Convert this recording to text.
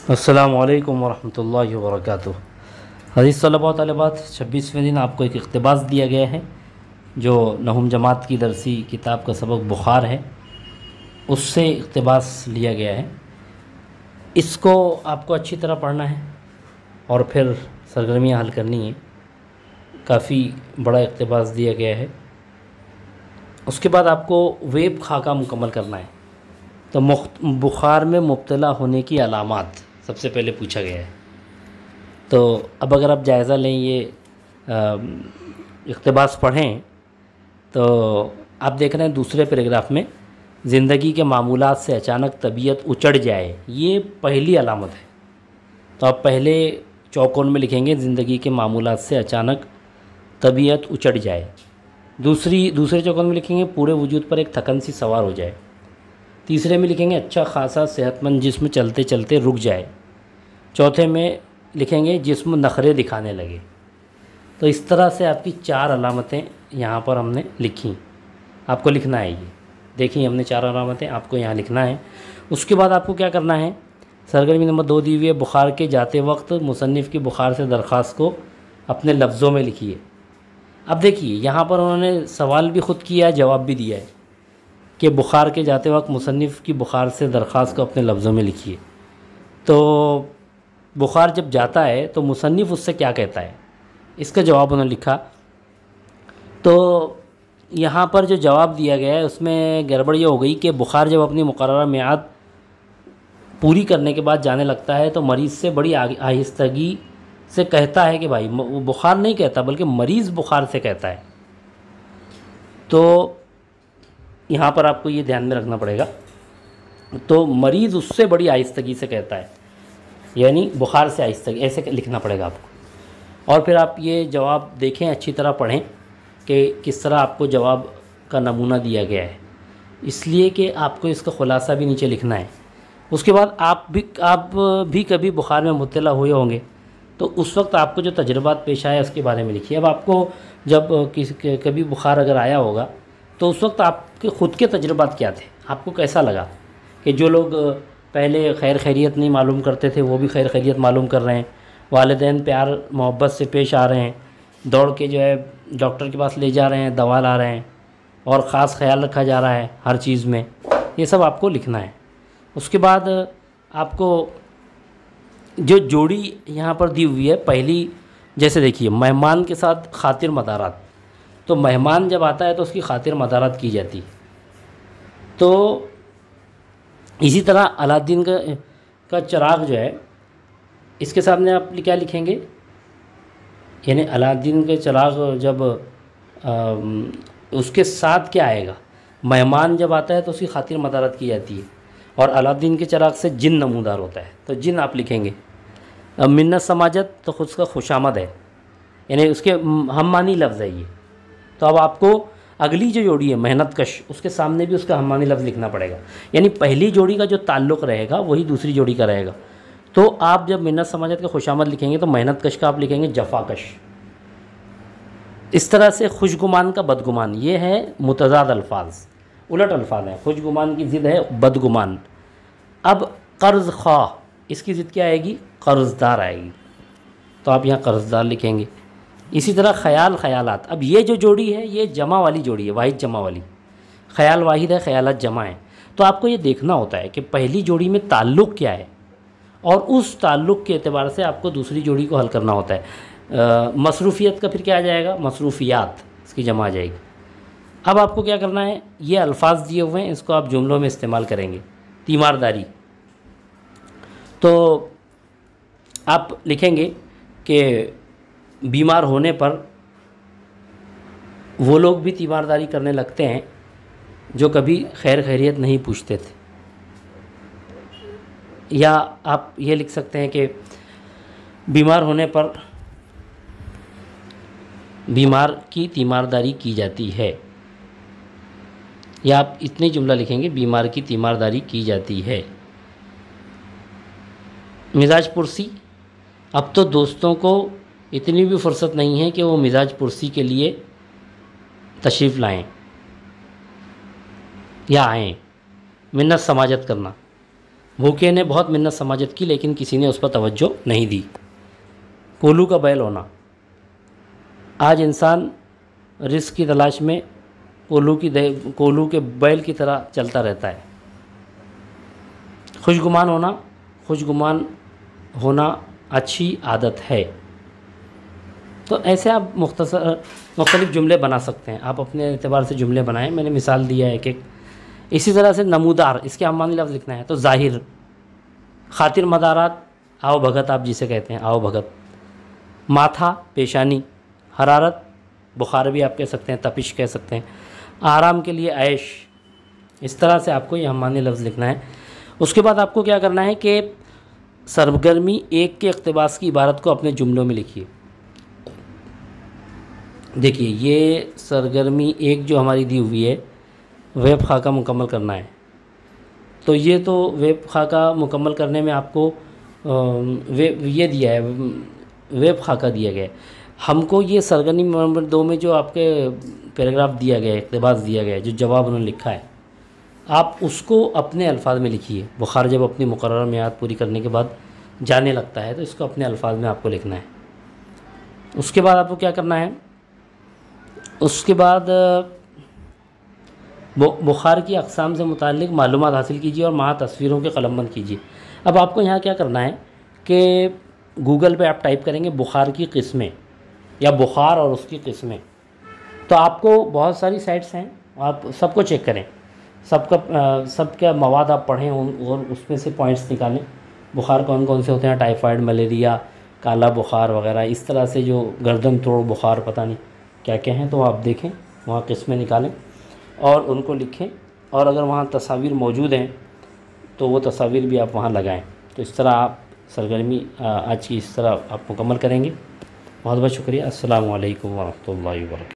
अस्सलामुअलैकुम वरहमतुल्लाहि वबरकातुहू। हदीस तलबा तलबात 26वें दिन आपको एक इक़्तिबास दिया गया है जो नहुम जमात की दरसी किताब का सबक बुखार है, उससे इक़्तिबास लिया गया है। इसको आपको अच्छी तरह पढ़ना है और फिर सरगर्मियाँ हल करनी है। काफ़ी बड़ा इक़्तिबास दिया गया है। उसके बाद आपको वेब खाका मुकम्मल करना है। तो बुखार में मुब्तला होने की अलामात सबसे पहले पूछा गया है। तो अब अगर आप जायज़ा लें, ये इक़्तिबास पढ़ें, तो आप देख रहे हैं दूसरे पैराग्राफ में ज़िंदगी के मामूलात से अचानक तबीयत उचड़ जाए, ये पहली अलामत है। तो आप पहले चौकोन में लिखेंगे ज़िंदगी के मामूलात से अचानक तबीयत उचड़ जाए। दूसरे चौकोन में लिखेंगे पूरे वजूद पर एक थकन सी सवार हो जाए। तीसरे में लिखेंगे अच्छा खासा सेहतमंद जिस्म चलते चलते रुक जाए। चौथे में लिखेंगे जिस्म नखरे दिखाने लगे। तो इस तरह से आपकी 4 अलामतें यहाँ पर हमने लिखी, आपको लिखना है। ये देखिए, हमने 4 अलामतें आपको यहाँ लिखना है। उसके बाद आपको क्या करना है, सरगर्मी नंबर 2 दी हुई है, बुखार के जाते वक्त मुसन्निफ़ की बुखार से दरख्वास्त को अपने लफ्ज़ों में लिखिए। अब देखिए, यहाँ पर उन्होंने सवाल भी ख़ुद किया है, जवाब भी दिया है कि बुखार के जाते वक्त मुसन्निफ़ की बुखार से दरख्वास्त को अपने लफ्ज़ों में लिखिए। तो बुखार जब जाता है तो मुसन्निफ़ उससे क्या कहता है, इसका जवाब उन्होंने लिखा। तो यहाँ पर जो जवाब दिया गया है उसमें गड़बड़ ये हो गई कि बुखार जब अपनी मुकर्ररा मियाद पूरी करने के बाद जाने लगता है तो मरीज़ से बड़ी आहिस्तगी से कहता है कि भाई, वो बुखार नहीं कहता बल्कि मरीज़ बुखार से कहता है। तो यहाँ पर आपको ये ध्यान में रखना पड़ेगा। तो मरीज़ उससे बड़ी आहिस्तगी से कहता है, यानी बुखार से आहिस्तगी, ऐसे लिखना पड़ेगा आपको। और फिर आप ये जवाब देखें, अच्छी तरह पढ़ें कि किस तरह आपको जवाब का नमूना दिया गया है, इसलिए कि आपको इसका ख़ुलासा भी नीचे लिखना है। उसके बाद आप भी कभी बुखार में मुब्तला हुए होंगे, तो उस वक्त आपको जो तजुर्बात पेश आया उसके बारे में लिखिए। अब आपको जब कभी बुखार अगर आया होगा तो उस वक्त आपके ख़ुद के तजुर्बात क्या थे, आपको कैसा लगा कि जो लोग पहले खैर खैरियत नहीं मालूम करते थे वो भी खैर खैरियत मालूम कर रहे हैं, वालिदैन प्यार मोहब्बत से पेश आ रहे हैं, दौड़ के जो है डॉक्टर के पास ले जा रहे हैं, दवा ला रहे हैं और ख़ास ख्याल रखा जा रहा है हर चीज़ में, ये सब आपको लिखना है। उसके बाद आपको जो जोड़ी यहाँ पर दी हुई है, पहली जैसे देखिए, मेहमान के साथ खातिर मदारात। तो मेहमान जब आता है तो उसकी खातिर मदारात की जाती है। तो इसी तरह अलादीन का चिराग जो है, इसके सामने आप क्या लिखेंगे, यानी अलादीन के चिराग जब उसके साथ क्या आएगा, मेहमान जब आता है तो उसकी खातिर मदारत की जाती है। और अलादीन के चिराग से जिन नमूदार होता है, तो जिन आप लिखेंगे। मिन्नत समाजत तो खुद का खुशामद है, यानी उसके हम मानी लफ्ज़ है ये। तो अब आपको अगली जो जोड़ी है मेहनत कश, उसके सामने भी उसका हमानी लफ्ज़ लिखना पड़ेगा, यानी पहली जोड़ी का जो ताल्लुक़ रहेगा वही दूसरी जोड़ी का रहेगा। तो आप जब मिन्नत समाजत का खुशामद लिखेंगे तो मेहनत कश का आप लिखेंगे जफ़ाकश। इस तरह से खुशगुमान का बदगुमान, ये है मुतज़ाद अल्फाज, उलट अल्फाज हैं। खुशगुमान की ज़िद है बदगुमान। अब कर्ज़ ख्वाह, इसकी ज़िद क्या आएगी, कर्ज़दार आएगी। तो आप यहाँ कर्ज़दार लिखेंगे। इसी तरह ख़याल ख़यालात। अब ये जो जोड़ी है ये जमा वाली जोड़ी है, वाहिद जमा वाली। ख़याल वाहिद है, ख़यालात जमा है। तो आपको ये देखना होता है कि पहली जोड़ी में ताल्लुक़ क्या है और उस ताल्लुक़ के एतबार से आपको दूसरी जोड़ी को हल करना होता है। मसरूफ़ियत का फिर क्या आ जाएगा, मसरूफ़ियात, इसकी जमा आ जाएगी। अब आपको क्या करना है, ये अल्फाज दिए हुए हैं, इसको आप जुमलों में इस्तेमाल करेंगे। तीमारदारी, तो आप लिखेंगे कि बीमार होने पर वो लोग भी तीमारदारी करने लगते हैं जो कभी खैर खैरियत नहीं पूछते थे। या आप ये लिख सकते हैं कि बीमार होने पर बीमार की तीमारदारी की जाती है। या आप इतनी जुमला लिखेंगे, बीमार की तीमारदारी की जाती है। मिजाज पुरसी, अब तो दोस्तों को इतनी भी फुर्सत नहीं है कि वो मिजाज पुरसी के लिए तशरीफ़ लाएं या आएँ। मिन्नत समाजत करना, भूखे ने बहुत मिन्नत समाजत की लेकिन किसी ने उस पर तवज्जो नहीं दी। कोल्हू का बैल होना। आज इंसान रिस्क की तलाश में कोल्हू के बैल की तरह चलता रहता है। खुशगुमान होना। खुशगुमान होना अच्छी आदत है। तो ऐसे आप मुख्तलिफ़ जुमले बना सकते हैं। आप अपने एतबार से जुमले बनाएं, मैंने मिसाल दिया है एक। इसी तरह से नमूदार, इसके अम्मानी लफ्ज़ लिखना है तो ज़ाहिर। खातिर मदारात, आओ भगत आप जिसे कहते हैं, आओ भगत। माथा, पेशानी। हरारत, बुखार भी आप कह सकते हैं, तपिश कह सकते हैं। आराम के लिए ऐश। इस तरह से आपको ये अम्मानी लफ्ज़ लिखना है। उसके बाद आपको क्या करना है कि सरगर्मी एक के इक़्तिबास की इबारत को अपने जुमलों में लिखिए। देखिए, ये सरगर्मी एक जो हमारी दी हुई है, वेब खाका मुकम्मल करना है। तो ये तो वेब खाका मुकम्मल करने में आपको ये दिया है, वेब खाका दिया गया है। हमको ये सरगर्मी नंबर 2 में जो आपके पैराग्राफ दिया गया है, इक़्तिबास दिया गया है, जो जवाब उन्होंने लिखा है, आप उसको अपने अल्फाज में लिखिए। बुखार जब अपनी मुकर्रर मियाद पूरी करने के बाद जाने लगता है तो इसको अपने अल्फाज में आपको लिखना है। उसके बाद आपको क्या करना है, उसके बाद बुखार की अक़साम से मुताल्लिक़ मालूमात हासिल कीजिए और वहाँ तस्वीरों के कलमबंद कीजिए। अब आपको यहाँ क्या करना है कि गूगल पे आप टाइप करेंगे बुखार की किस्में या बुखार और उसकी किस्में, तो आपको बहुत सारी साइट्स हैं, आप सबको चेक करें, सबका मवाद आप पढ़ें और उसमें से पॉइंट्स निकालें। बुखार कौन कौन से होते हैं, टाइफाइड, मलेरिया, काला बुखार वगैरह, इस तरह से जो गर्दन तोड़ बुखार पता नहीं क्या क्या हैं, तो आप देखें, वहाँ किस्में निकालें और उनको लिखें। और अगर वहाँ तस्वीर मौजूद हैं तो वो तस्वीर भी आप वहाँ लगाएं। तो इस तरह आप सरगर्मी आज की इस तरह आप मुकम्मल करेंगे। बहुत बहुत शुक्रिया। अस्सलामु अलैकुम वरहमतुल्लाहि वबरकातुहू।